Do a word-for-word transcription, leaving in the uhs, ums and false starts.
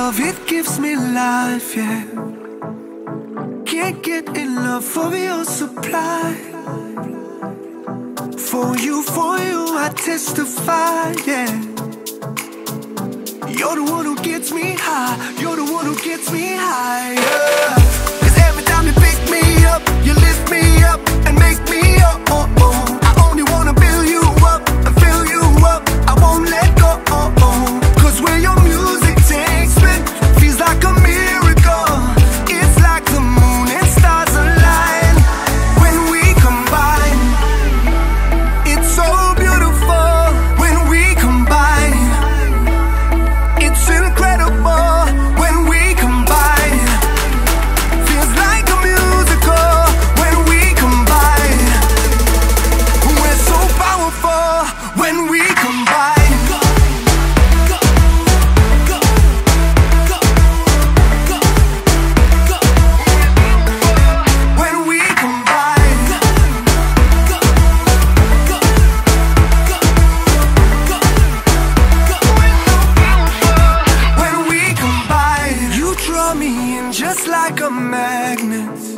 love, it gives me life, yeah. Can't get enough of your supply. For you, for you, I testify, yeah. You're the one who gets me high. You're the one who gets me high, yeah. 'Cause every time you pick me up, you lift me up and make me up, oh, oh. I only wanna build you up and fill you up. I won't let go, oh, oh. 'Cause where your music takes me feels like a miracle. It's like the moon and stars align when we combine. It's so beautiful when we combine. It's incredible when we combine. Feels like a musical when we combine. We're so powerful when we combine. When we combine. When we combine. You draw me in just like a magnet.